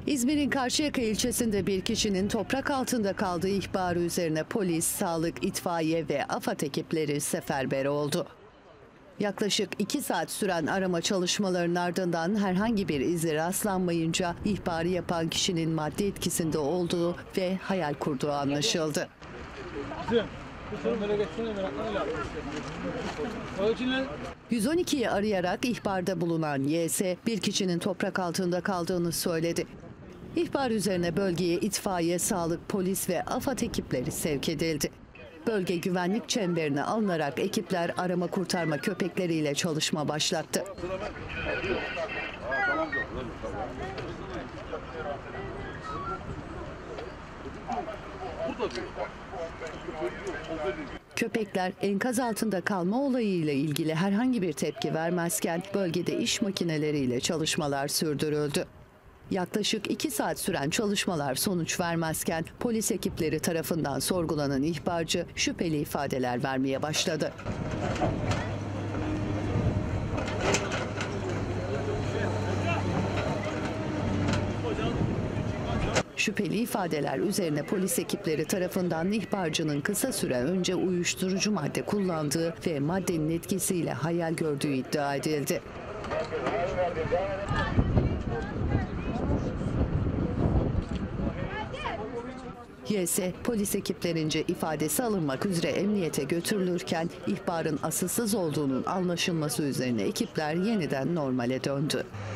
İzmir'in Karşıyaka ilçesinde bir kişinin toprak altında kaldığı ihbarı üzerine polis, sağlık, itfaiye ve AFAD ekipleri seferber oldu. Yaklaşık 2 saat süren arama çalışmalarının ardından herhangi bir izi rastlanmayınca ihbarı yapan kişinin madde etkisinde olduğu ve hayal kurduğu anlaşıldı. 112'yi arayarak ihbarda bulunan YS, bir kişinin toprak altında kaldığını söyledi. İhbar üzerine bölgeye itfaiye, sağlık, polis ve AFAD ekipleri sevk edildi. Bölge güvenlik çemberine alınarak ekipler arama kurtarma köpekleriyle çalışma başlattı. Köpekler enkaz altında kalma olayıyla ilgili herhangi bir tepki vermezken bölgede iş makineleriyle çalışmalar sürdürüldü. Yaklaşık 2 saat süren çalışmalar sonuç vermezken polis ekipleri tarafından sorgulanan ihbarcı şüpheli ifadeler vermeye başladı. Şüpheli ifadeler üzerine polis ekipleri tarafından ihbarcının kısa süre önce uyuşturucu madde kullandığı ve maddenin etkisiyle hayal gördüğü iddia edildi. YS, polis ekiplerince ifadesi alınmak üzere emniyete götürülürken ihbarın asılsız olduğunun anlaşılması üzerine ekipler yeniden normale döndü.